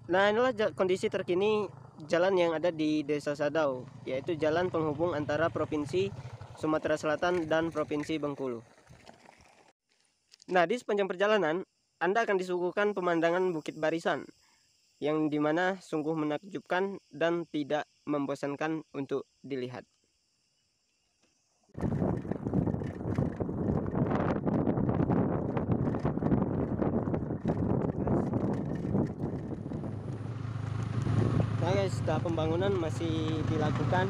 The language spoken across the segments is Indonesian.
Nah, inilah kondisi terkini jalan yang ada di Desa Sadau, yaitu jalan penghubung antara Provinsi Sumatera Selatan dan Provinsi Bengkulu. Nah, di sepanjang perjalanan, Anda akan disuguhkan pemandangan Bukit Barisan, yang dimana sungguh menakjubkan dan tidak membosankan untuk dilihat. Nah guys, tahap pembangunan masih dilakukan.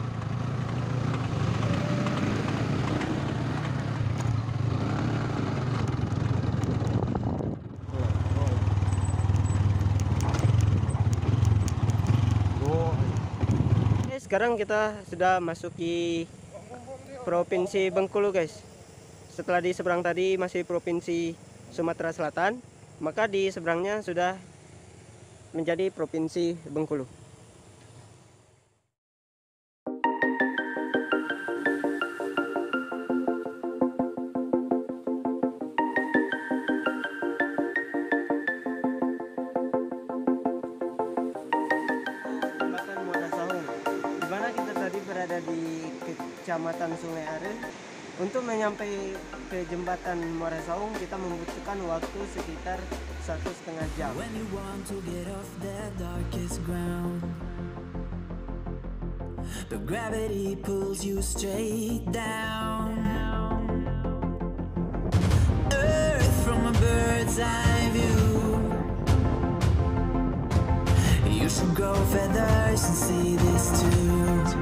Sekarang kita sudah masuki Provinsi Bengkulu guys. Setelah di seberang tadi masih Provinsi Sumatera Selatan, maka di seberangnya sudah menjadi Provinsi Bengkulu. Jembatan Muara Saung, di mana kita tadi berada di Kecamatan Sungai Are. Untuk menyampai ke jembatan Muara Saung kita membutuhkan waktu sekitar 1,5 jam. When you want to get off that darkest ground, the gravity pulls you straight down. Earth from a bird's eye view. You should grow feathers and see this too.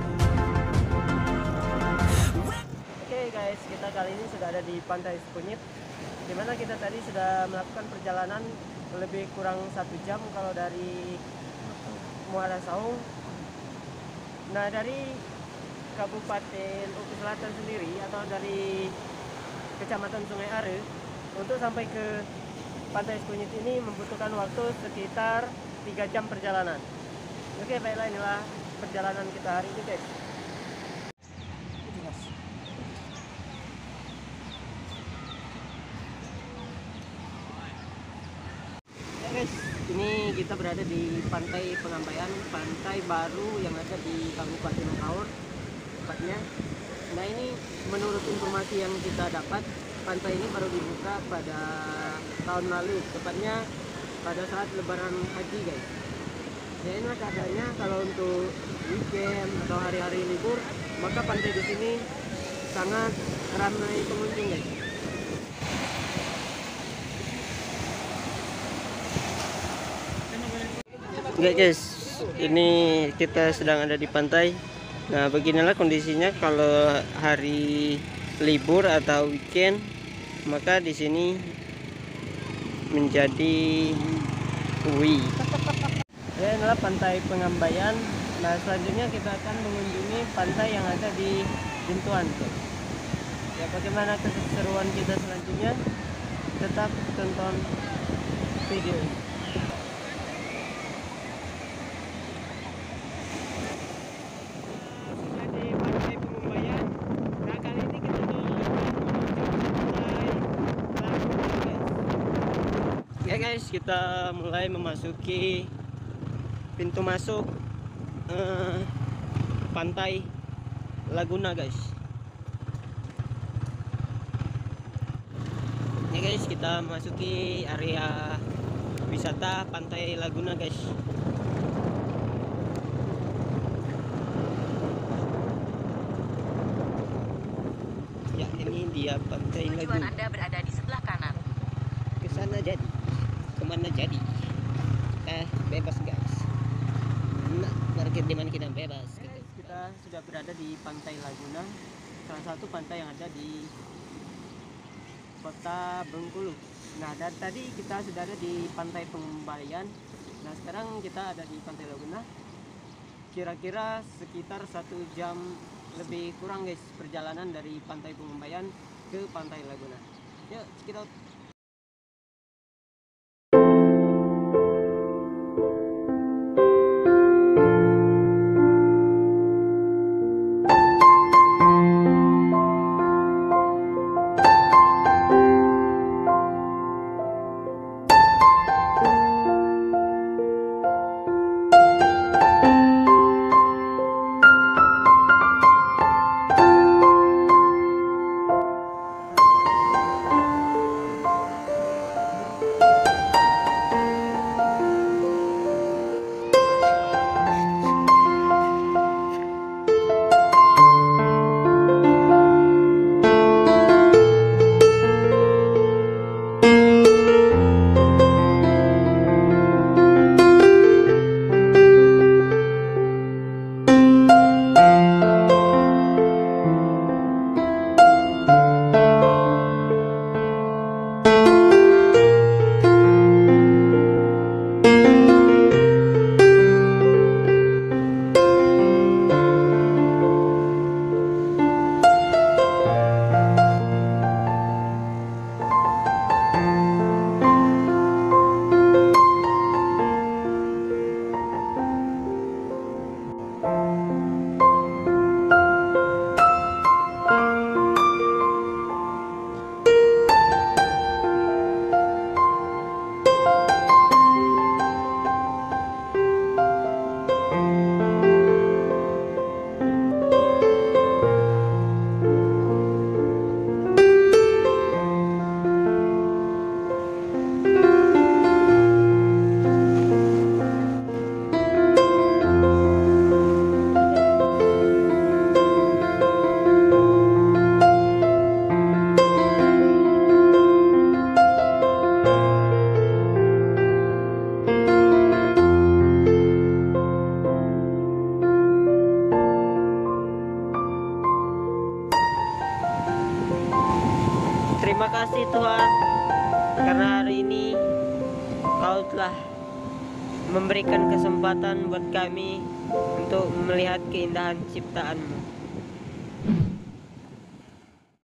Guys, kita kali ini sudah ada di Pantai Sekunyit, dimana kita tadi sudah melakukan perjalanan lebih kurang 1 jam kalau dari Muara Saung. Nah, dari Kabupaten Oku Selatan sendiri atau dari Kecamatan Sungai Are untuk sampai ke Pantai Sekunyit ini membutuhkan waktu sekitar 3 jam perjalanan. Oke, baiklah, inilah perjalanan kita hari ini guys. Guys, ini kita berada di Pantai Pengambaian, pantai baru yang ada di Kabupaten Kaur tepatnya. Nah, ini menurut informasi yang kita dapat, pantai ini baru dibuka pada tahun lalu, tepatnya pada saat Lebaran Haji guys. Ya, ini keadaannya kalau untuk weekend atau hari-hari libur, maka pantai di sini sangat ramai pengunjung guys. Oke guys, ini kita sedang ada di pantai. Nah, beginilah kondisinya kalau hari libur atau weekend, maka di sini menjadi UI. Ya, inilah Pantai Pengambaian. Nah, selanjutnya kita akan mengunjungi pantai yang ada di Bintuan. Ya, bagaimana keseruan kita selanjutnya? Tetap tonton video ini. Ya guys, kita mulai memasuki pintu masuk Pantai Laguna guys. Ya guys, kita masuki area wisata Pantai Laguna guys. Ya, ini dia Pantai Laguna. Tujuan Anda berada di sebelah kanan. Ke sana jadi. Kemana jadi? Bebas guys. Nah, parkir di mana kita bebas gitu. Kita sudah berada di Pantai Laguna, salah satu pantai yang ada di Kota Bengkulu. Nah, dari tadi kita sudah ada di Pantai Pengambaian. Nah, sekarang kita ada di Pantai Laguna. Kira-kira sekitar 1 jam lebih kurang guys perjalanan dari Pantai Pengambaian ke Pantai Laguna. Yuk, kita Terima kasih Tuhan, karena hari ini Kau telah memberikan kesempatan buat kami untuk melihat keindahan ciptaan-Mu.